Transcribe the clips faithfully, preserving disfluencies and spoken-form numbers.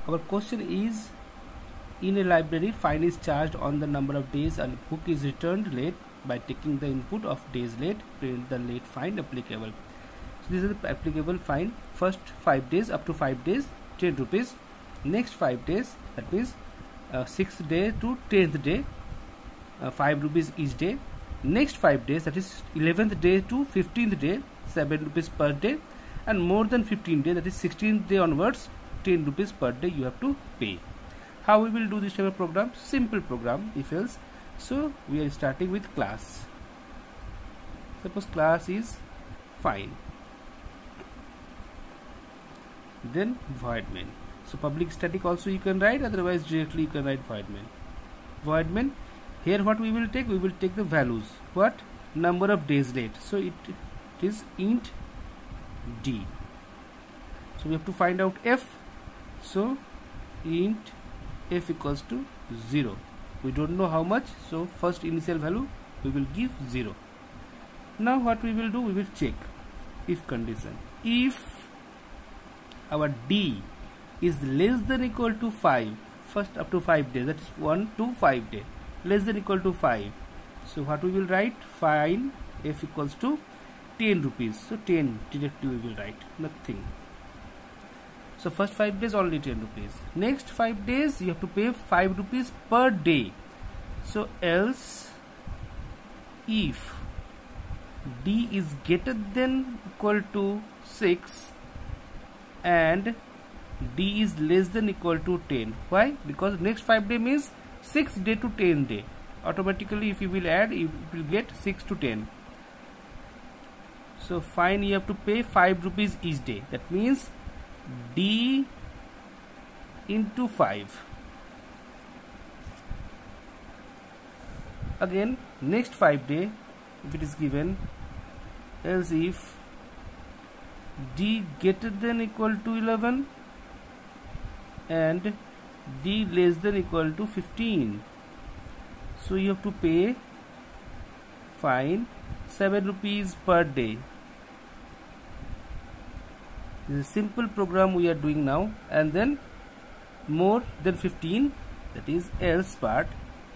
Our question is, in a library, fine is charged on the number of days a book is returned late. By taking the input of days late, print the late fine applicable. So this is the applicable fine. First five days, up to five days, ten rupees. Next five days, that means uh, sixth day to tenth day, uh, five rupees each day. Next five days, that is eleventh day to fifteenth day, seven rupees per day, and more than fifteen days, that is sixteenth day onwards, ten rupees per day you have to pay. How we will do this type of program? Simple program, if else. So we are starting with class. Suppose class is fine, then void main. So public static also you can write, otherwise directly you can write void main. Void main. Here what we will take? We will take the values. What? Number of days late. So it, it is int d. So we have to find out f. So int f equals to zero. We don't know how much, so first initial value we will give zero. Now what we will do? We will check if condition. If our d is less than equal to five, first up to five days, that is one to five days, less than equal to five. So what we will write? Fine f equals to ten rupees. So ten directly we will write, nothing. So first five days only ten rupees. Next five days you have to pay five rupees per day. So else if d is greater than equal to six and d is less than equal to ten. Why? Because next five day means six day to ten day. Automatically if you will add, you will get six to ten. So fine, you have to pay five rupees each day. That means d into five. Again next five day if it is given, else if d greater than equal to eleven and d less than equal to fifteen, so you have to pay fine seven rupees per day. This is a simple program we are doing now. And then more than fifteen, that is else part.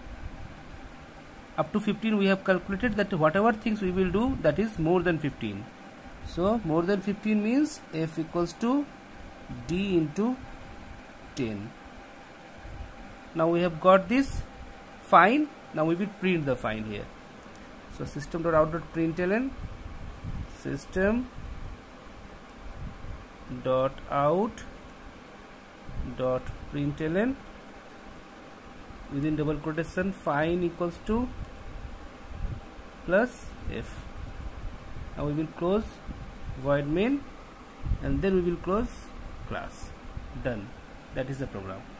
Up to fifteen we have calculated that whatever things we will do, that is more than fifteen. So more than fifteen means f equals to d into ten. Now we have got this fine. Now we will print the fine here. So system.out.println, system dot out dot println within double quotation fine equals to plus f. Now we will close void main and then we will close class. Done. That is the program.